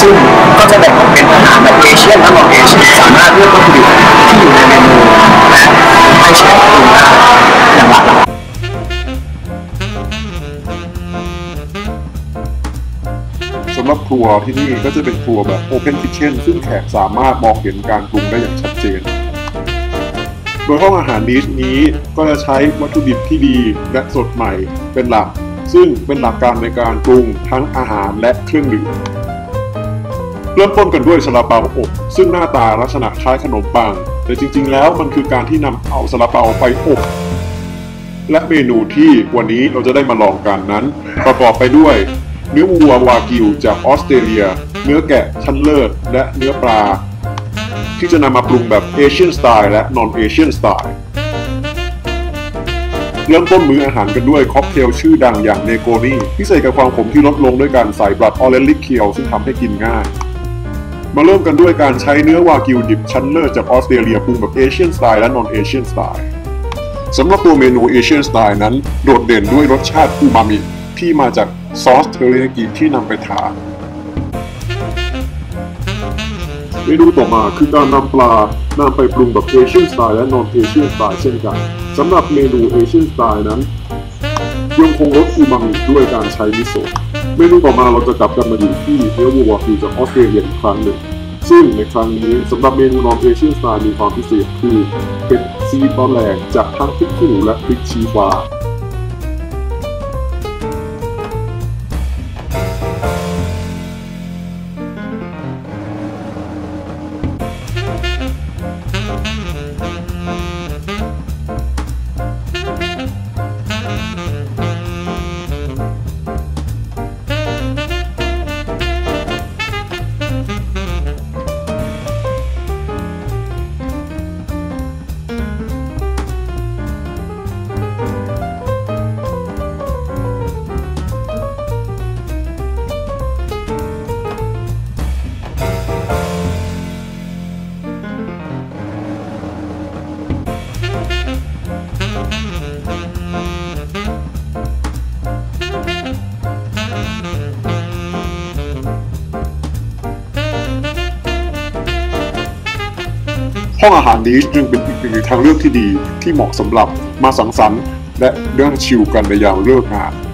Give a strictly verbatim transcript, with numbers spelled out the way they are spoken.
ซึ่งก็จะแบ่งออกเป็นอาหารแบบเอเชียนและนอนเอเชียนสามารถเลือกวัตถุดิบที่อยู่ในเมนูและให้ใช้ปรุงอาหารอย่างหลากหลายสำหรับครัวที่นี่ก็จะเป็นครัวแบบ Open Kitchen ซึ่งแขกสามารถมองเห็นการปรุงได้อย่างชัดเจนโดยห้องอาหารนิชนี้ก็จะใช้วัตถุดิบที่ดีและสดใหม่เป็นหลักซึ่งเป็นหลักการในการปรุงทั้งอาหารและเครื่องดื่มเริ่มต้นกันด้วยซาลาเปาอบซึ่งหน้าตาลักษณะคล้ายขนมปังแต่จริงๆแล้วมันคือการที่นำเอาซาลาเปาไปอบและเมนูที่วันนี้เราจะได้มาลองกันนั้นประกอบไปด้วยเนื้อวัววากิวจากออสเตรเลียเนื้อแกะชั้นเลิศและเนื้อปลาที่จะนำมาปรุงแบบเอเชียนสไตล์และนอนเอเชียนสไตล์เริ่มต้นมื้ออาหารกันด้วยค็อกเทลชื่อดังอย่างเนโกนี่พิเศษกับความขมที่ลดลงด้วยการใส่บลัดออเรนลิเคียวซึ่งทำให้กินง่ายมาเริ่มกันด้วยการใช้เนื้อวากิวดิบชั้นเลิศจากออสเตรเลียปรุงแบบเอเชียนสไตล์และนอนเอเชียนสไตล์สำหรับตัวเมนูเอเชียนสไตล์นั้นโดดเด่นด้วยรสชาติอูมามิที่มาจากซอสเทอริยากิที่นำไปทานเมนูต่อมาคือการนำปลานำไปปรุงแบบเอเชียนสไตล์และนอนเอเชียนสไตล์เช่นกันสำหรับเมนูเอเชียนสไตล์นั้นยังคงรสอูมามิด้วยการใช้มิโซะเมนูต่อมาเราจะกลับกันมาอยู่ที่เนื้อวัววากิวจากออสเตรเลียอีกครั้งหนึ่งซึ่งในครั้งนี้สำหรับเมนูนอนเอเชียนสไตล์มีความพิเศษคือเป็นซีดร้อนแรงจากทั้งพริกขี้หนูและพริกชี้ฟ้าห้องอาหารนี้จึงเป็นอีกหนึ่งทางเลือกที่ดีที่เหมาะสำหรับมาสังสรรค์และเรื่องชิลกันในยามเลิกงาน